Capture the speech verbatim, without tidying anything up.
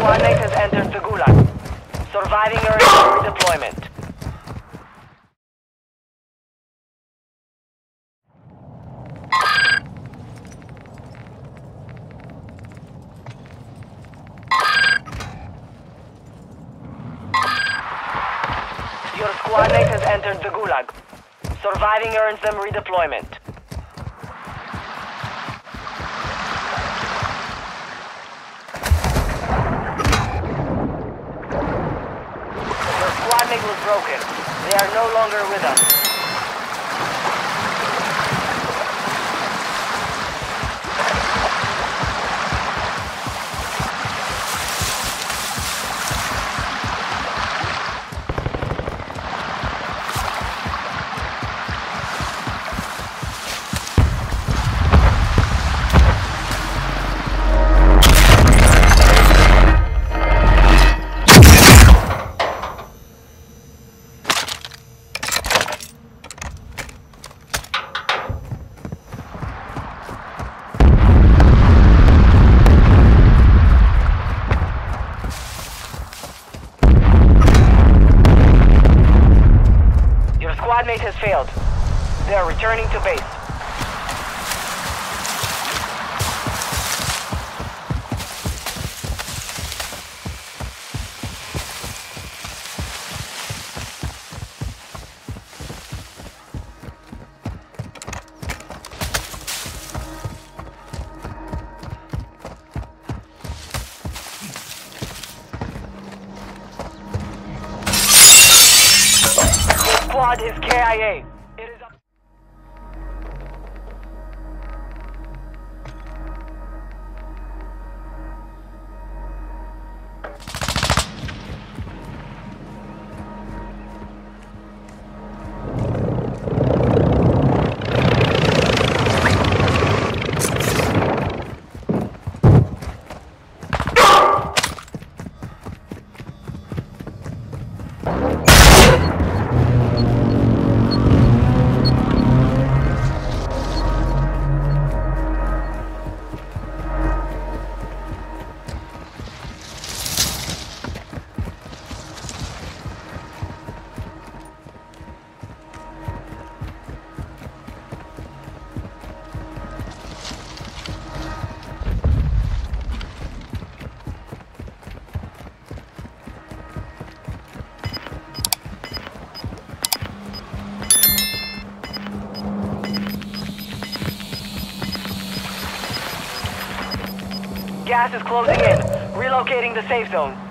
squad mate has entered the Gulag. Surviving earns redeployment. Your squad mate has entered the Gulag. Surviving earns them redeployment. Your squad mate was broken. They are no longer with us. Squad mate has failed. They are returning to base. Squad is K I A. It is up. Gas is closing in. Relocating the safe zone.